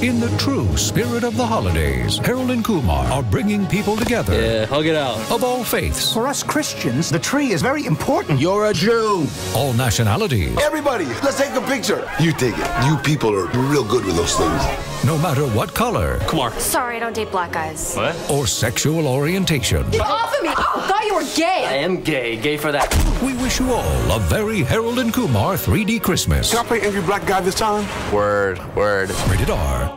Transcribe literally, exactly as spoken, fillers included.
In the true spirit of the holidays, Harold and Kumar are bringing people together. Yeah, hug it out. Of all faiths. For us Christians, the tree is very important. You're a Jew. All nationalities. Everybody, let's take a picture. You take it. You people are real good with those things. No matter what color. Kumar. Sorry, I don't date black guys. What? Or sexual orientation. Get off of me! Oh, thought you were gay! I am gay. Gay for that. We wish you all a very Harold and Kumar three D Christmas. Can I play Angry Black Guy this time? Word, word. Rated R.